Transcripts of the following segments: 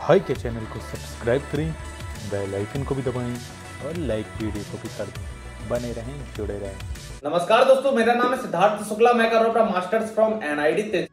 High के channel को subscribe करें, बेल आइकन को भी दबाएं और लाइक वीडियो को भी कर दें। बने रहें, जुड़े रहें। नमस्कार दोस्तों, मेरा नाम है सिद्धार्थ शुक्ला। मैं कर रहा हूँ मास्टर्स फ्रॉम एनआईडी तेज।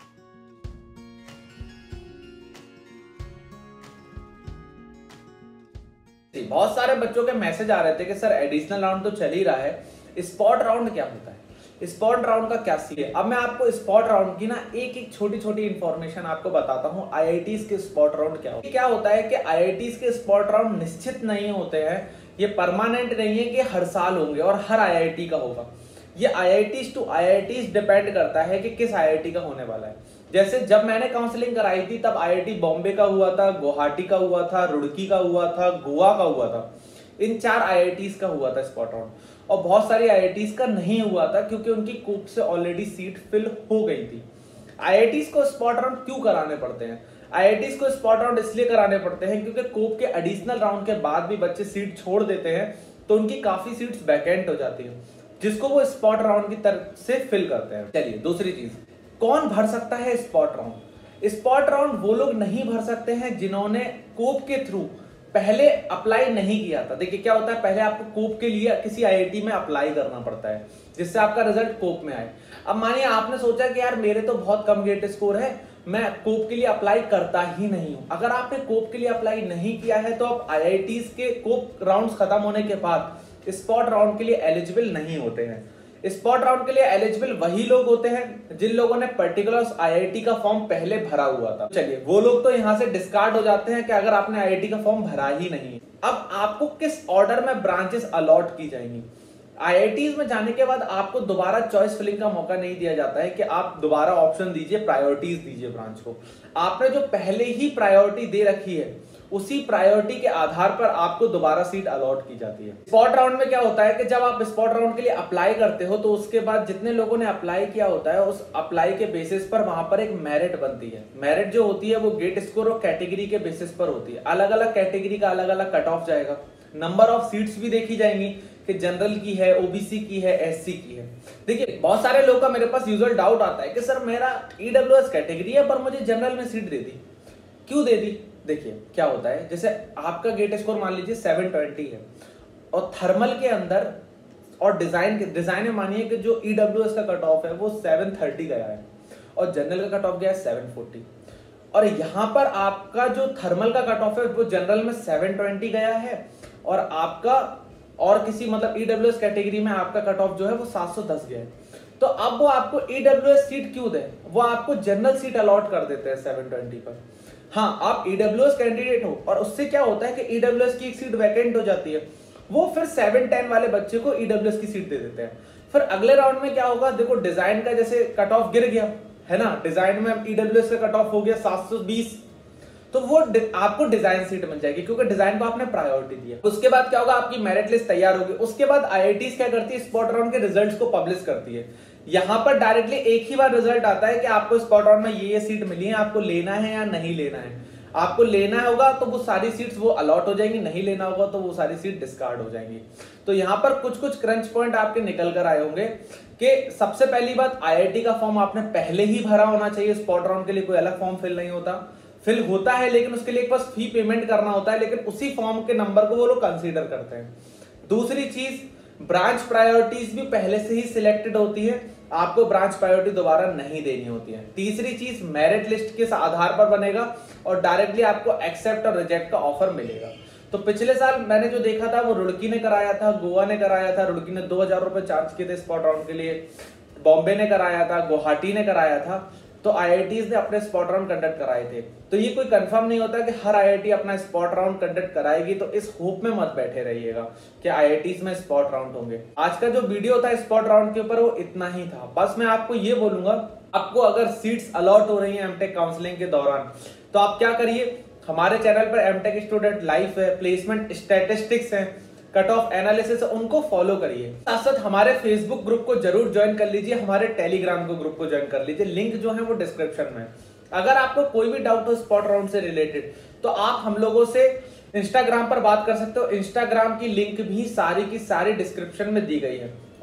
बहुत सारे बच्चों के मैसेज आ रहे थे कि सर एडिशनल राउंड तो चल ही रहा है, स्पॉट राउंड क्या होता है, स्पॉट राउंड का क्या सीन है। अब मैं आपको स्पॉट राउंड की ना एक छोटी छोटी इंफॉर्मेशन आपको बताता हूँ। आईआईटीज के स्पॉट राउंड क्या होता है कि आईआईटीज के स्पॉट राउंड निश्चित नहीं होते हैं, ये परमानेंट नहीं है कि हर साल होंगे और हर आईआईटी का होगा। ये आईआईटीज टू आईआईटीज डिपेंड करता है कि किस आईआईटी का होने वाला है। जैसे जब मैंने काउंसलिंग कराई थी तब आईआईटी बॉम्बे का हुआ था, गुवाहाटी का हुआ था, रुड़की का हुआ था, गोवा का हुआ था। इन 4 आईआईटीज का हुआ था स्पॉट राउंड, और बहुत सारी आईआईटीज का नहीं हुआ था क्योंकि उनकी कोप से ऑलरेडी सीट फिल हो गई थी। आईआईटीज को स्पॉट राउंड क्यों कराने पड़ते हैं? आईआईटीज को स्पॉट राउंड इसलिए कराने पड़ते हैं क्योंकि कोप के एडिशनल राउंड के बाद भी बच्चे सीट छोड़ देते हैं तो उनकी काफी सीट्स वैकेंट हो जाती है, जिसको वो स्पॉट राउंड की तरफ से फिल करते हैं। चलिए दूसरी चीज, कौन भर सकता है स्पॉट राउंड? स्पॉट राउंड वो लोग नहीं भर सकते हैं जिन्होंने कोप के थ्रू पहले अप्लाई नहीं किया था। देखिए क्या होता है, पहले आपको कोप के लिए किसी आईआईटी में अप्लाई करना पड़ता है जिससे आपका रिजल्ट कोप में आए। अब मानिए आपने सोचा कि यार मेरे तो बहुत कम गेट स्कोर है, मैं कोप के लिए अप्लाई करता ही नहीं हूं। अगर आपने कोप के लिए अप्लाई नहीं किया है तो आप आईआईटीज के कोप राउंड्स खत्म होने के बाद स्पॉट राउंड के लिए एलिजिबल नहीं होते हैं। स्पॉट राउंड के लिए एलिजिबल वही लोग होते हैं जिन लोगों ने पर्टिकुलर आईआईटी का फॉर्म पहले भरा हुआ था। चलिए वो लोग तो यहां से डिस्कार्ड हो जाते हैं कि अगर आपने आईआईटी का फॉर्म भरा ही नहीं। अब आपको किस ऑर्डर में ब्रांचेस अलॉट की जाएंगी? आईआईटीज में जाने के बाद आपको दोबारा चॉइस फिलिंग का मौका नहीं दिया जाता है कि आप दोबारा ऑप्शन दीजिए, प्रायोरिटीज दीजिए ब्रांच को। आपने जो पहले ही प्रायोरिटी दे रखी है उसी प्रायोरिटी के आधार पर आपको दोबारा सीट अलॉट की जाती है। स्पॉट राउंड में क्या होता है कि जब आप स्पॉट राउंड के लिए अप्लाई करते हो तो उसके बाद जितने लोगों ने अप्लाई किया होता है उस अप्लाई के बेसिस पर वहां पर एक मेरिट बनती है। मेरिट जो होती है वो गेट स्कोर और कैटेगरी के बेसिस पर होती है। अलग अलग कैटेगरी का अलग अलग कट ऑफ जाएगा, नंबर ऑफ सीट्स भी देखी जाएंगी कि जनरल की है, ओबीसी की है, एससी की है। देखिए बहुत सारे लोगों का मेरे पास यूजुअल डाउट आता है कि सर मेरा ईडब्ल्यूएस कैटेगरी है पर मुझे जनरल में सीट दे दी, क्यों दे दी? देखिए क्या होता है, जैसे आपका गेट स्कोर मान लीजिए 720 है और थर्मल के अंदर और डिजाइन में मानिए कि जो ईडब्ल्यूएस का कट ऑफ है वो 730 गया है और जनरल का कट ऑफ गया है 740, और यहां पर आपका जो थर्मल का कट ऑफ है वो जनरल में 720 गया है और आपका और किसी मतलब ईडब्ल्यूएस कैटेगरी में आपका कट ऑफ जो है वो 710 गया है। तो अब वो आपको ईडब्ल्यूएस सीट क्यों दे? वो आपको जनरल सीट अलॉट कर देते हैं 720 पर। हाँ, आप ईडब्ल्यूएस कैंडिडेट हो और उससे क्या होता है कि ईडब्ल्यूएस की एक सीट वैकेंट हो जाती है, वो फिर 710 वाले बच्चे को ईडब्ल्यूएस की सीट दे देते हैं। फिर अगले राउंड में क्या होगा, देखो डिजाइन का जैसे कट ऑफ गिर गया है ना, डिजाइन में ईडब्ल्यूएस का कट ऑफ हो गया 720, तो वो आपको डिजाइन सीट मिल जाएगी क्योंकि डिजाइन को आपने प्रायोरिटी दिया। उसके बाद क्या होगा, आपकी मेरिट लिस्ट तैयार होगी। उसके बाद आईआईटीज क्या करती है, स्पॉट राउंड के रिजल्ट्स को पब्लिश करती है। यहां पर डायरेक्टली एक ही बार रिजल्ट आता है कि आपको स्पॉट राउंड में ये सीट मिली है, आपको लेना है या नहीं लेना है। आपको लेना होगा तो वो सारी सीट्स वो अलॉट हो जाएंगी, नहीं लेना होगा तो वो सारी सीट डिस्कार्ड हो जाएंगी। तो यहाँ पर कुछ क्रंच पॉइंट आपके निकल कर आए होंगे कि सबसे पहली बात, आईआईटी का फॉर्म आपने पहले ही भरा होना चाहिए। स्पॉट राउंड के लिए कोई अलग फॉर्म फिल नहीं होता, फिल होता है लेकिन उसके लिए बस फी पेमेंट करना होता है, लेकिन उसी फॉर्म के नंबर को वो लोग कंसीडर करते हैं। दूसरी चीज, ब्रांच प्रायोरिटीज भी पहले से ही सिलेक्टेड होती है, आपको ब्रांच प्रायोरिटी दोबारा नहीं देनी होती है। तीसरी चीज, मेरिट लिस्ट के आधार पर बनेगा और डायरेक्टली आपको एक्सेप्ट और रिजेक्ट का ऑफर मिलेगा। तो पिछले साल मैंने जो देखा था वो रुड़की ने कराया था, गोवा ने कराया था। रुड़की ने 2000 रुपए चार्ज किए थे स्पॉट राउंड के लिए, बॉम्बे ने कराया था, गुवाहाटी ने कराया था। तो आईआईटीज ने अपने स्पॉट राउंड कंडक्ट कराए थे। तो ये कोई कंफर्म नहीं होता कि हर आईआईटी अपना स्पॉट राउंड कंडक्ट कराएगी, तो इस होप में मत बैठे रहिएगा कि आईआईटीज में स्पॉट राउंड होंगे। आज का जो वीडियो था स्पॉट राउंड के ऊपर वो इतना ही था। बस मैं आपको ये बोलूंगा, आपको अगर सीट्स अलॉट हो रही हैं एमटेक काउंसलिंग के दौरान तो आप क्या करिए, हमारे चैनल पर एमटेक स्टूडेंट लाइफ है, प्लेसमेंट स्टैटिस्टिक्स है, कट ऑफ एनालिसिस, उनको फॉलो करिए। साथ साथ हमारे फेसबुक ग्रुप को जरूर ज्वाइन कर लीजिए, हमारे टेलीग्राम को ग्रुप को ज्वाइन कर लीजिए, लिंक जो है वो डिस्क्रिप्शन में। अगर आपको कोई भी डाउट हो स्पॉट राउंड से रिलेटेड तो आप हम लोगों से इंस्टाग्राम पर बात कर सकते हो। इंस्टाग्राम की लिंक भी सारी की सारी डिस्क्रिप्शन में दी गई है।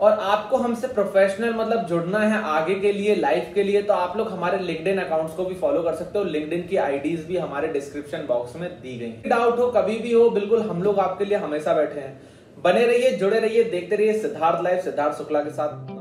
और आपको हमसे प्रोफेशनल मतलब जुड़ना है आगे के लिए, लाइफ के लिए, तो आप लोग हमारे लिंक्डइन अकाउंट्स को भी फॉलो कर सकते हो। लिंक्डइन की आईडीज भी हमारे डिस्क्रिप्शन बॉक्स में दी गई। डाउट हो कभी भी हो, बिल्कुल हम लोग आपके लिए हमेशा बैठे हैं। बने रहिए, जुड़े रहिए, देखते रहिए सिद्धार्थ लाइव सिद्धार्थ शुक्ला के साथ।